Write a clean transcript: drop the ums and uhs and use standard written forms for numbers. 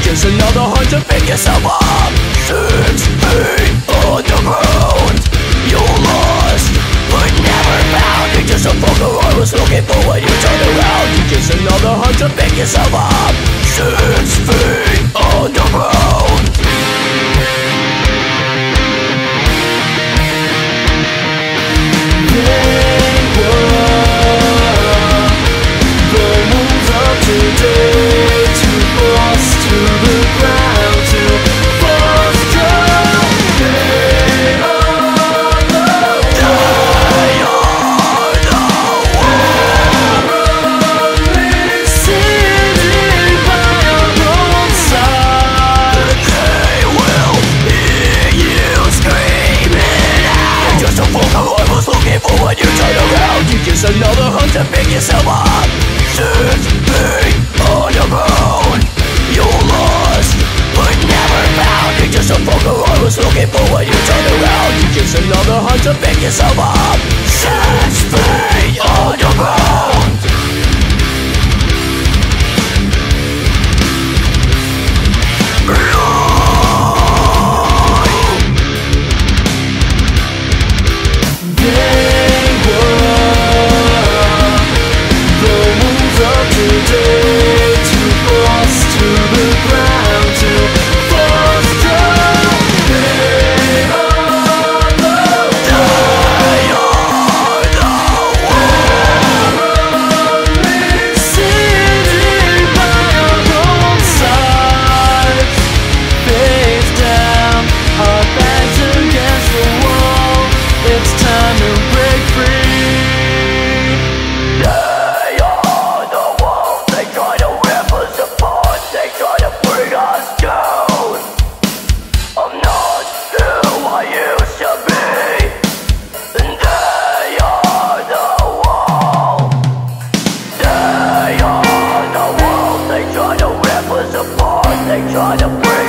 just another hunt to pick yourself up. 6 feet on the ground. You're lost, but never found. You're just a fucker I was looking for when you turn around. You're just another hunt to pick yourself up. 6 feet on the ground. When you turn around, you're just another hunt to pick yourself up. 6 feet on the ground. You're lost, but never found. You're just a fucker I was looking for when you turn around. You're just another hunt to pick yourself up. 6 feet on the ground. They try to